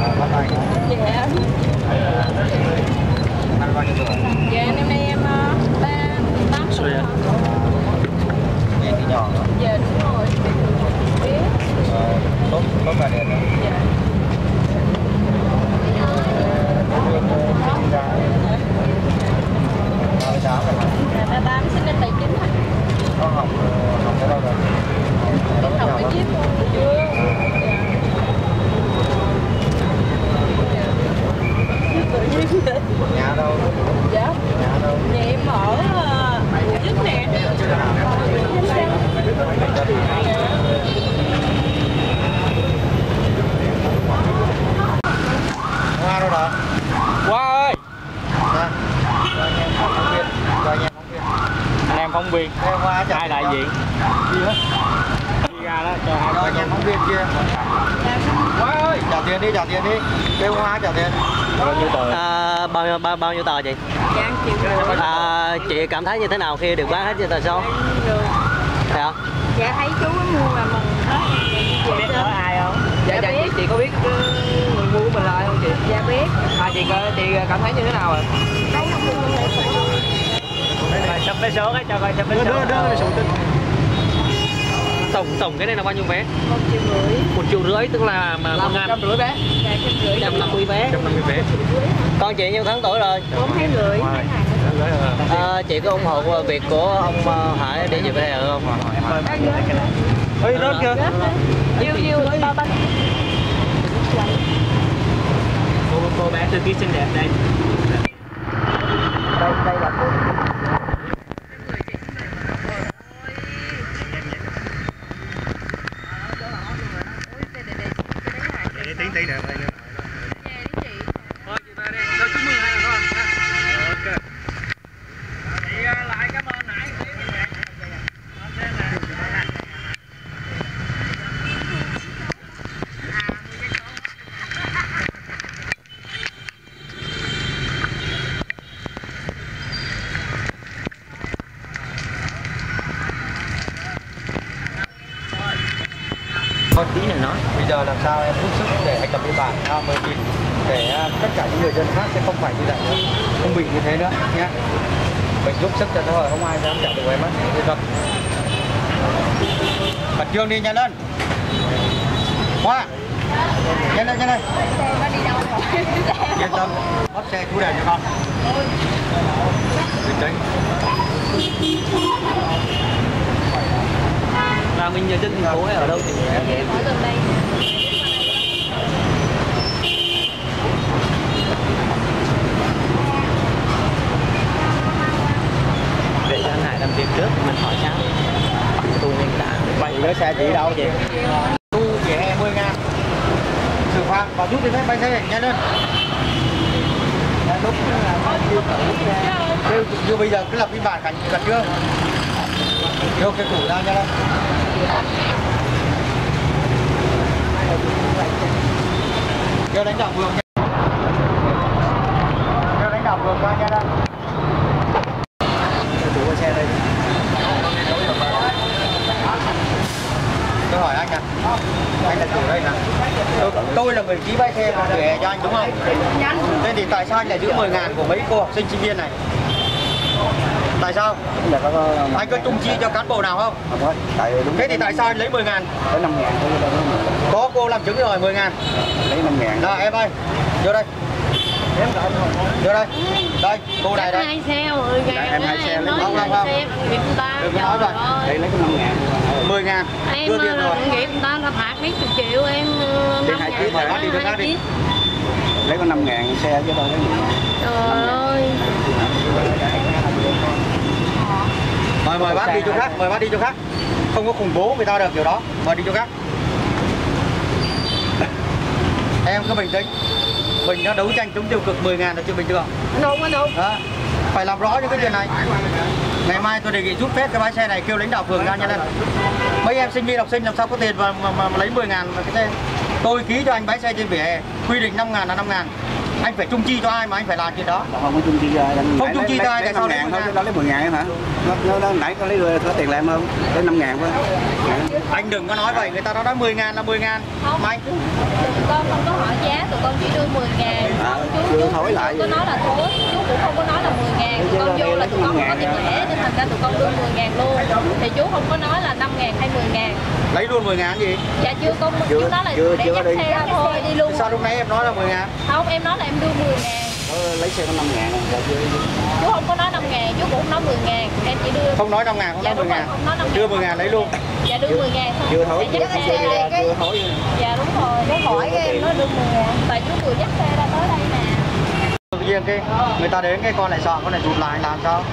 Bắt tay. Dạ. Ăn bao nhiêu tuổi? Dạ năm nay em 38 tuổi. Em thì nhỏ rồi. Dạ đúng rồi. Biết. Tốt cả điện rồi. Dạ. Sinh ra 38 rồi hả? Dạ 38 sinh năm 79 hả? Có học tới đâu rồi? Em học ở Chiết chưa? Nhà đâu? Dạ. Nhà đâu? Nhà em ở Chiết nè. Hoa đâu đó? Hoa ơi! Dạ. Cho anh em phóng viên. Anh em phóng viên. Đây Hoa chào Hai đại diện. Gì hết? Đi ra đó cho hai Cho anh em phóng viên kia. Hoa ơi! Trả tiền đi. Đây Hoa trả tiền. Bao nhiêu tờ? Bao nhiêu tờ chị? Dạ chịu. Chị cảm thấy như thế nào khi được bán hết trên tờ số? Được. Dạ. Dạ thấy chú mua là mừng hết. Có biết nói ai không? Dạ chị có biết người mua của mình là ai không chị? Dạ biết. Chị cảm thấy như thế nào ạ? Thấy không mua lấy Rồi sắp vé số cái cho coi sắp vé số. Đưa Tổng cái này là bao nhiêu vé? 1,5 triệu. 1,5 triệu, tức là mà là 150 vé. Dạ 150. 150 vé. 150 vé. Con chị nhiêu tháng tuổi rồi? 4 tháng rưỡi. Chị có ủng hộ việc của ông Hải đi về hè không? Ơi rớt kìa. Yêu ba ba. Cô bé thư ký xinh đẹp đây. Đây là cô. Tí nữa. Thôi chị ta đi. Cho chúc mừng hai con. Ok. Chị lại cảm ơn nãy. Có tí này nói. Bây giờ làm sao em rút sức để anh lập biên bản bởi vì để tất cả những người dân khác sẽ không phải như vậy nữa, không bị như thế nữa nhé. Mình giúp sức cho thôi, không ai dám chạm được em mất. Yên tâm. Khẩn trương đi, nhanh lên. Hoa, nhanh lên. Yên tâm, bắt xe chú để cho con. Bình tĩnh. Là mình giờ trên thành phố hay ở đâu thì Ở gần đây. để cho anh Hải làm việc trước mình hỏi sao tu nguyên cả Vậy với xe chỉ đâu chị? Tu vỉa hè 10.000. Xử phạt và rút giấy phép bay xe, nhanh lên. Lúc như bây giờ cứ lập biên bản cảnh chưa? Đưa cái tủ ra nha. Kêu lãnh đạo phường nha. Kêu lãnh đạo phường ra nha đây. Chủ cái xe đây. Tôi hỏi anh nè. Anh là chủ đây nè. Tôi là người ký bãi xe để cho anh đúng không? Thế thì tại sao anh lại giữ 10.000 của mấy cô học sinh sinh viên này? Tại sao? Anh có chung chi cho cán bộ nào không? Thế thì tại sao anh lấy 10.000? Lấy 5.000 thôi. Có cô làm chứng rồi 10.000. Lấy 5.000. Rồi em ơi, vô đây. Vô đây. Đây, cô này đây. 2 xe 10.000. Em 2 xe lấy không. Xe nghiệp người ta. Đừng có nói rồi. Đây lấy có 5.000. 10.000. Em Đưa tiền rồi. nghiệp người ta là phạt mấy chục triệu em 5.000. Mời bác đi, đưa bác đi. Lấy có 5.000 xe chứ đâu lấy 10.000. Trời ơi. Mời bác đi chỗ khác, mời bác đi chỗ khác. Không có khủng bố người ta được kiểu đó. Mời đi chỗ khác. Em cứ bình tĩnh. Mình đã đấu tranh chống tiêu cực 10.000 là chưa bình thường. Đúng. Đó. Phải làm rõ những cái chuyện này. Ngày mai tôi đề nghị rút phép cái bãi xe này, kêu lãnh đạo phường ra nhanh lên. Mấy em sinh viên học sinh làm sao có tiền mà lấy 10.000 mà cái xe. Tôi ký cho anh bãi xe trên vỉa hè, quy định 5.000 là 5.000. Anh phải chung chi cho ai mà anh phải làm chuyện đó? Không có chung chi cho ai. Không chung chi cho ai, tại sao 5.000 thôi, nó lấy 10.000 hả? Nó nãy có lấy có tiền làm không? Lấy 5.000 thôi. Anh đừng có nói vậy, người ta nói 10.000 là 10.000. Không, Mà anh tụi con không có hỏi giá, tụi con chỉ đưa 10.000. Chú hỏi lại có nói là thối, chú cũng không có nói là 10.000. Tụi con vô là tụi con không có tiền lẻ nên thành ra tụi con đưa 10.000 luôn. Thì chú không có nói là 5.000 hay 10.000. lấy luôn 10.000 gì? Dạ chú nói là để dắt xe ra thôi, đi luôn. Sao lúc nãy em nói là 10.000? Không, em nói là em đưa 10.000. Lấy xe có 5.000 Chú không có nói 5.000, chú cũng không nói 10.000. Em chỉ đưa. Không nói 5.000, không nói 10.000. Đưa 10.000 lấy luôn. Dạ đưa 10.000 thôi. Chưa thổi, Để dắt xe ra. chưa thổi. Dạ đúng rồi, chú hỏi em nói đưa 10.000. Tại chú vừa dắt xe ra tới đây nè. Tự nhiên cái người ta đến cái con lại sợ, con lại rụt lại làm sao?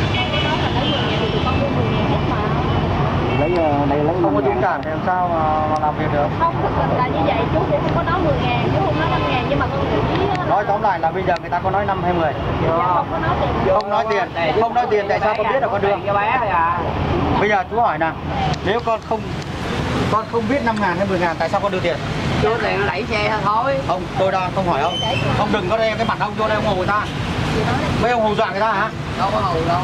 Lấy đây lấy Không có dũng cảm thì làm sao mà làm việc được? Không, thực sự là như vậy, chú cũng không có nói 10.000, chú không nói 5.000 nhưng mà con nghĩ Nói tóm lại là bây giờ người ta có nói 5 hay 10? không có nói tiền. Không nói tiền, không nói tiền tại sao con biết là con đưa? Bây giờ chú hỏi nè, nếu con không biết 5.000 hay 10.000 tại sao con đưa tiền? Đưa tiền đẩy xe thôi. Ông, tôi đang không hỏi ông. Ông đừng có đem cái mặt ông vô đây ông hù người ta. Mấy ông hù dọa người ta hả? Đâu có hù đâu.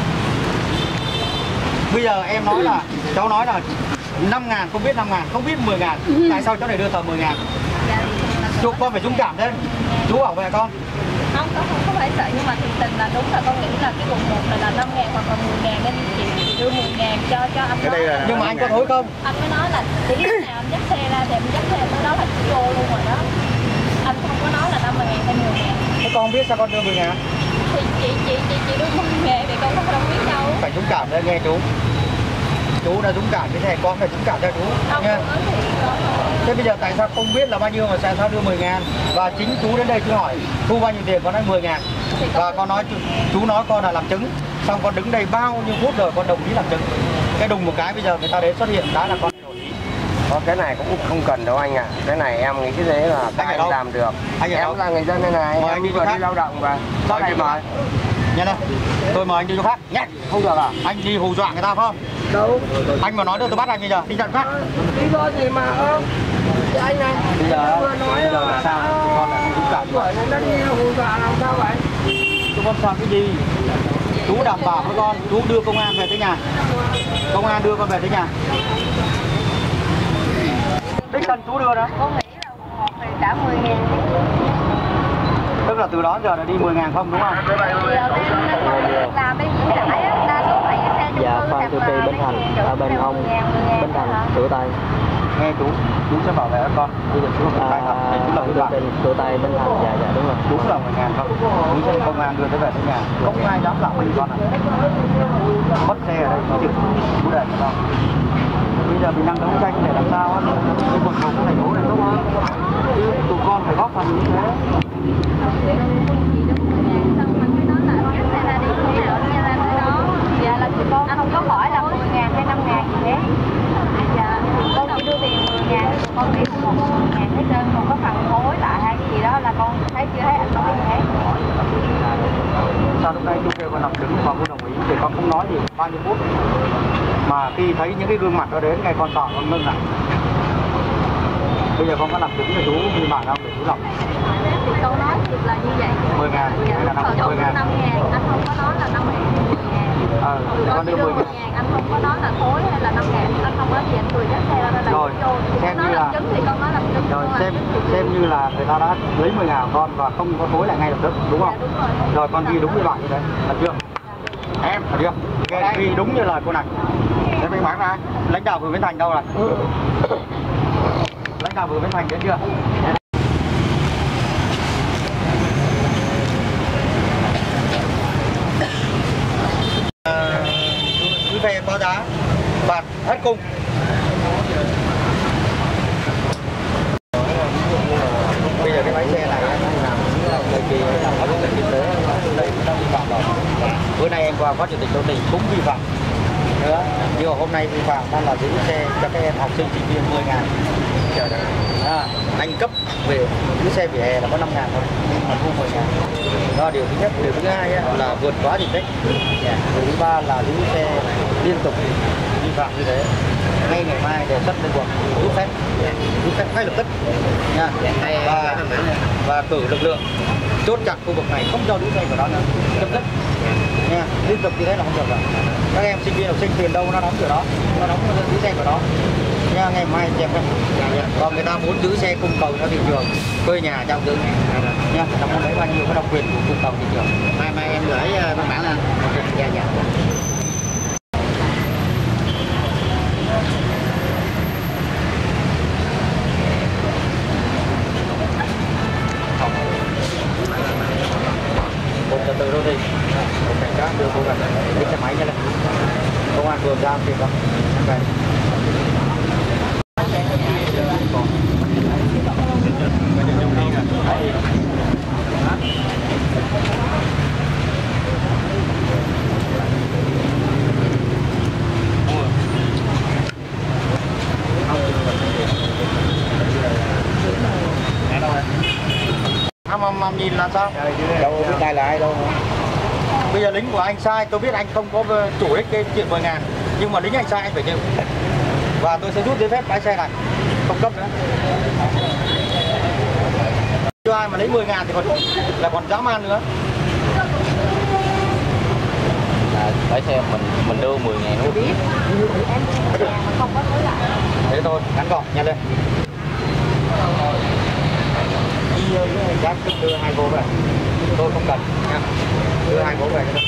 Bây giờ em nói là, cháu nói là 5.000, không biết 5.000, không biết 10.000. Tại sao cháu lại đưa tờ 10.000? Chú con phải dũng cảm lên. Chú bảo vệ con. Không phải sợ nhưng mà thực tình là đúng là con nghĩ là cái vùng một là 5.000 hoặc là 10.000 nên chị đưa 10.000 cho anh đó. Nhưng mà anh có thối không? Anh mới nói là tí nào anh dắt xe ra thì em dắt xe tới đó là chị vô luôn rồi đó. Anh không có nói là 5.000 hay 10.000. Thế con không biết sao con đưa 10.000? Thì chị đưa 10.000 thì con không biết đâu. Phải dũng cảm lên nghe chú. Chú đã dũng cảm như thế, con phải dũng cảm cho chú nha. Thế bây giờ tại sao không biết là bao nhiêu mà sao đưa 10.000? Và chính chú đến đây chú hỏi thu bao nhiêu tiền, con nói 10.000. Và con nói chú nói con là làm chứng. Xong con đứng đây bao nhiêu phút rồi con đồng ý làm chứng. Cái đùng một cái bây giờ người ta đến xuất hiện đã là con đổi ý. Cái này cũng không cần đâu anh ạ. Cái này em nghĩ cái đấy là các anh làm được. Em là người dân đây này, mời em anh đi vừa chỗ đi lao động và Sao này mời. Nhanh đây, tôi mời anh đi chỗ khác nhé. Không được à? Anh đi hù dọa người ta phải không? Đâu. Anh mà nói được tôi bắt anh bây giờ, đi nhận phát. Lý do gì mà không? Anh này. Bây giờ là sao? Con lại dũng cảm vậy. Nó đi hù dọa làm sao vậy? Chú con sao cái gì? Chú đảm bảo với con, chú đưa công an về tới nhà. Công an đưa con về tới nhà. Đích thân chú đưa đó. Con nghĩ là một thì trả 10.000. Tức là từ đó giờ là đi 10.000 không đúng không? Giờ đang làm bên Vĩnh Hải á, đa số phải cái xe chung Dạ, cư Phan hoặc Thị là Phi Bến Thành, ở bên ông Bến Thành, sửa tay. Nghe chú sẽ bảo vệ các con. Bây giờ chú phải học để chú là đưa trên sửa tay Bến Thành, dạ đúng rồi. Đúng là 10.000 không? Chú sẽ công an đưa tới về tới nhà. Không ai dám làm mình con ạ. Mất xe ở đây chú để cho con. Bây giờ mình đang đấu tranh để làm sao cái cuộc sống của thành phố này tốt hơn. Chứ tụi con phải góp phần như thế. Dạ là chị con anh không có hỏi là 10.000 hay 5.000 gì hết. Dạ con chỉ đưa tiền 10.000, con nghĩ không có 10.000 hết trơn, còn có phần hối lại hay cái gì đó là con thấy chưa thấy anh nói gì hết. Sao lúc nãy chú kêu con làm chứng mà con đồng ý thì con không nói gì bao nhiêu phút. Mà khi thấy những cái gương mặt đó đến ngay con sợ con ngưng lại. Bây giờ con có làm chứng cho chú như bản không để chú lòng. Thì câu nói thiệt là như vậy. 10.000 hay là 50.000? 5.000, anh không có nói là 5.000 hay 10.000. Con đưa 10.000. Anh không có nói là thối hay là 5.000, anh không nói gì, anh vừa dắt xe ra là rồi, xem như là chứng thì con nói làm chứng. Rồi xem như là người ta đã lấy 10.000 con và không có thối lại ngay lập tức đúng không? Dạ, đúng rồi. Rồi con ghi đúng như bạn như thế, thật chưa? Em thật chưa? Ghi đúng như lời cô này. Thế mình bán ra lãnh đạo phường Bến Thành đâu rồi? Lãnh đạo phường Bến Thành đến chưa? Cứ về có giá bạt hết cung. Bây giờ cái máy xe này làm thời kỳ làm có cái kinh tế đây nó vi phạm rồi. Bữa nay em qua phó chủ tịch đô thị cũng vi phạm nữa, nhưng mà hôm nay vi phạm đang là giữ xe cho các em học sinh sinh viên 10.000. Trời đất. Anh cấp về giữ xe vỉa hè là có 5.000 thôi, nhưng mà thu 10.000. Đó điều thứ nhất. Điều thứ hai là vượt quá diện tích. Điều thứ ba là giữ xe liên tục vi phạm như thế. Ngay ngày mai đề xuất lên quận rút phép ngay lập tức nha. Và cử lực lượng chốt chặn khu vực này không cho đỗ xe của đó nữa, chấm dứt nha, liên tục như thế là không được rồi. Các em sinh viên học sinh tiền đâu nó đóng cửa đó, nó đóng giữ xe của đó nha. Ngày mai chèm lên. Còn người ta muốn giữ xe cung cầu theo thị trường, thuê nhà trong giữ nha, trong đó lấy bao nhiêu có độc quyền của cung cầu thị trường. Mai em gửi văn bản lên. Dạ dạ. Một từ từ đâu đi, một cảnh sát đưa cô gần đi xe máy nha lên. Công an phường ra kịp không? Okay. Ông nhìn là sao? Đâu biết ai là ai đâu. Bây giờ lính của anh sai, tôi biết anh không có chủ đích cái chuyện 10.000, nhưng mà lính anh sai anh phải chịu. Và tôi sẽ rút giấy phép lái xe này, không cấp nữa. Cho ai mà lấy 10.000 thì còn dã man nữa. Lái xe mình đưa 10.000 luôn. Biết. Em mà không có hối lại. Thế thôi, ngắn gọn, nhanh lên. Giác đưa 2 cô về, tôi không cần nha, đưa 2 cô về cho tôi.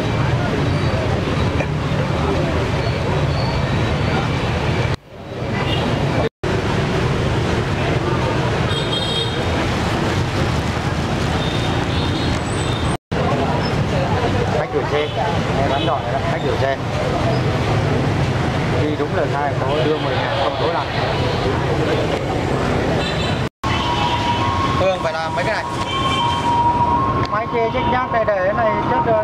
Khách gửi xe, bán đỏ này đó, khách gửi xe. Đi đúng lời khai có đưa 10.000 không tối lại. Thường phải làm mấy cái này. Máy chê trích nhát này để cái này chết rồi.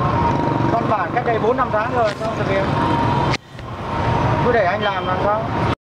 Con bản cách đây 4-5 tháng rồi, sao thực hiện. Cứ để anh làm làm sao?